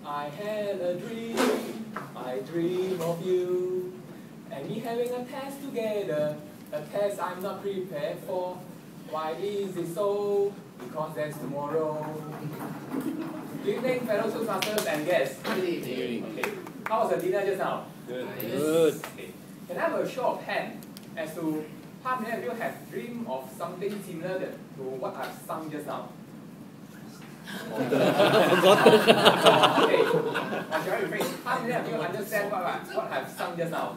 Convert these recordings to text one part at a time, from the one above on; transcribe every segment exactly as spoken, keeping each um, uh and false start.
I had a dream, I dream of you, and we having a test together, a test I'm not prepared for. Why is it so? Because there's tomorrow. Good evening, fellow Toastmasters and guests. Good evening. Okay. How was the dinner just now? Good. Good. Okay. Can I have a show of hands as to how many of you have dreamed of something similar to what I've sung just now? Okay. I shall rephrase. How many of you understand what, I, what I've sung just now?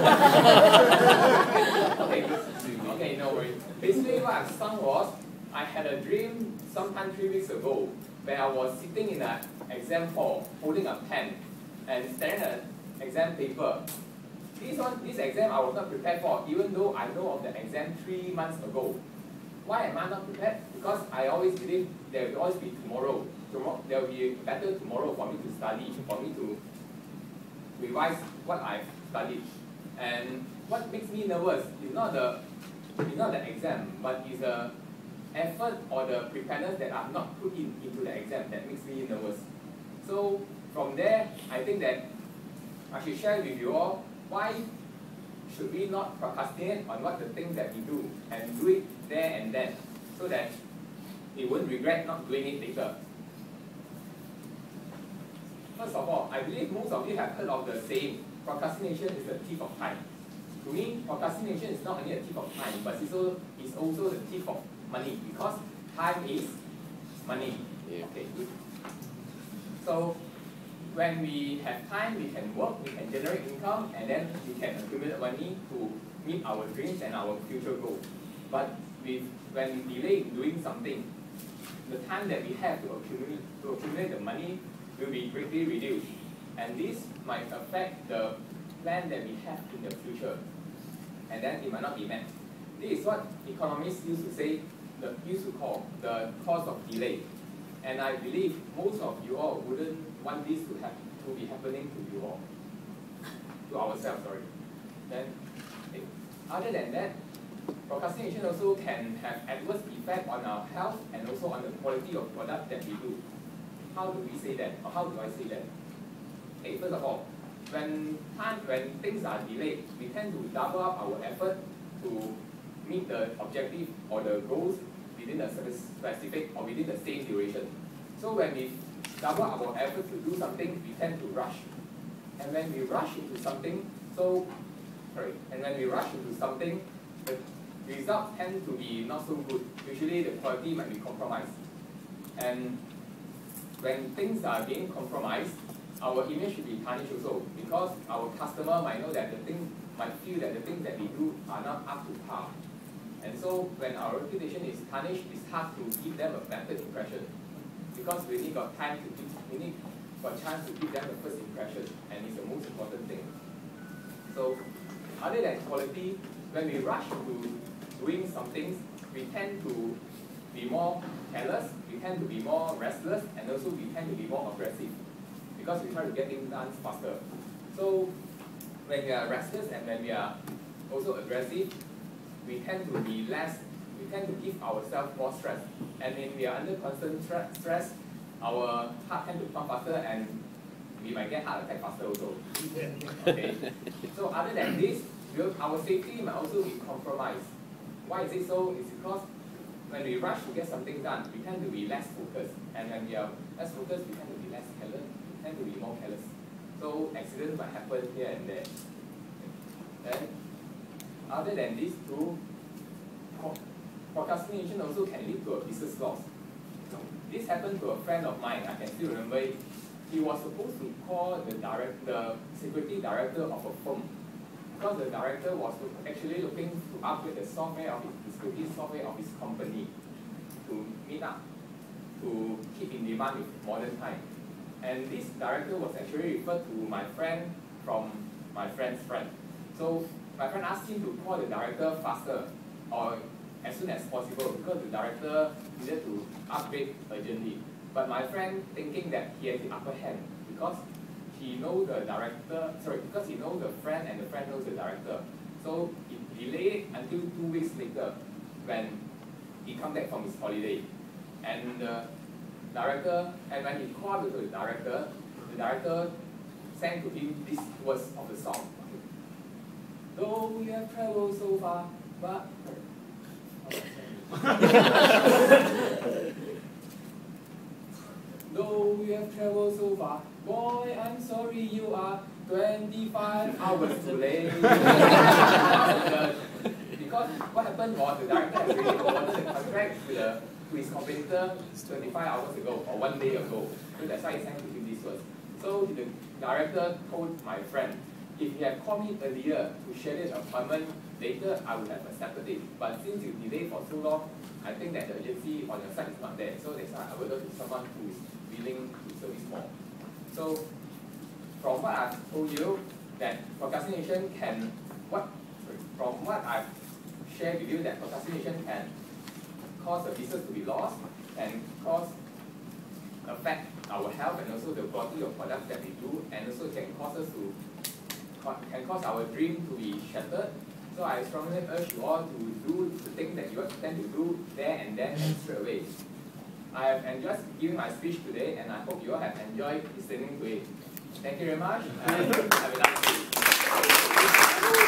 Okay. Okay, no worries. Basically, what I've sung was, I had a dream sometime three weeks ago where I was sitting in an exam hall holding a pen and staring at an exam paper. This one, this exam I was not prepared for, even though I know of the exam three months ago. Why am I not prepared? Because I always believe there will always be tomorrow. Tomorrow there will be a better tomorrow for me to study, for me to revise what I've studied. And what makes me nervous is not the is not the exam, but is the effort or the preparedness that I've not put in into the exam that makes me nervous. So from there, I think that I should share with you all why should we not procrastinate on what the things that we do and do it there and then, so that we won't regret not doing it later. First of all, I believe most of you have heard of the saying, procrastination is the thief of time. To me, procrastination is not only a thief of time, but it's also, it's also the thief of money, because time is money. Yeah. Okay, good. So when we have time, we can work, we can generate income, and then we can accumulate money to meet our dreams and our future goals. But with, when we delay doing something, the time that we have to accumulate, to accumulate the money will be greatly reduced. And this might affect the plan that we have in the future. And then it might not be met. This is what economists used to say, the, used to call the cost of delay. And I believe most of you all wouldn't want this to, have, to be happening to you all, to ourselves, sorry. Then, okay. Other than that, procrastination also can have adverse effect on our health and also on the quality of product that we do. How do we say that, or how do I say that? Okay, first of all, when time, when things are delayed, we tend to double up our effort to meet the objective or the goals within a specific or within the same duration. So when we double our effort to do something, we tend to rush. And when we rush into something, so sorry, and when we rush into something, the results tend to be not so good. Usually the quality might be compromised. And when things are being compromised, our image should be tarnished also, because our customer might know that the thing, might feel that the things that we do are not up to par. And so when our reputation is tarnished, it's hard to give them a better impression, because we need got time to give, we need got chance to give them the first impression, and it's the most important thing. So other than quality, when we rush into doing some things, we tend to be more careless, we tend to be more restless, and also we tend to be more aggressive, because we try to get things done faster. So when we are restless and when we are also aggressive, we tend to be less, we tend to give ourselves more stress. And when we are under constant stress, our heart tends to pump faster and we might get heart attack faster also. Okay. So other than this, our safety might also be compromised. Why is it so? It's because when we rush to get something done, we tend to be less focused. And when we are less focused, we tend to be less careless, we tend to be more careless. So accidents might happen here and there. Then, other than these two, procrastination also can lead to a business loss. This happened to a friend of mine, I can still remember it. He was supposed to call the, direct, the security director of a firm, because the director was actually looking to upgrade the software of his, the security software of his company to meet up, to keep in demand with modern time. And this director was actually referred to my friend from my friend's friend. So my friend asked him to call the director faster or as soon as possible, because the director needed to upgrade urgently. But my friend, thinking that he has the upper hand, because he knows the director, sorry, because he knows the friend and the friend knows the director. So he delayed until two weeks later when he come back from his holiday. And the director, and when he called to the director, the the director sang to him these words of the song. Though we have traveled so far, but though we have traveled so far, boy, I'm sorry you are twenty-five hours too late. Because what happened was the director has already awarded the contract to, the, to his competitor twenty-five hours ago or one day ago. So that's why he sang to him these words. So the director told my friend, if he had called me earlier to schedule an appointment later, I would have accepted it. But since you delayed for so long, I think that the urgency on your side is not there. So that's why I would look to someone who is willing to service more. So from what I've told you, that procrastination can, what, sorry, from what I've shared with you, that procrastination can cause a business to be lost, and cause, affect our health and also the quality of products that we do, and also can cause us to, can cause our dream to be shattered. So I strongly urge you all to do the things that you tend to do there and then and straight away. I have enjoyed giving my speech today, and I hope you all have enjoyed listening to it. Thank you very much, and have a nice day.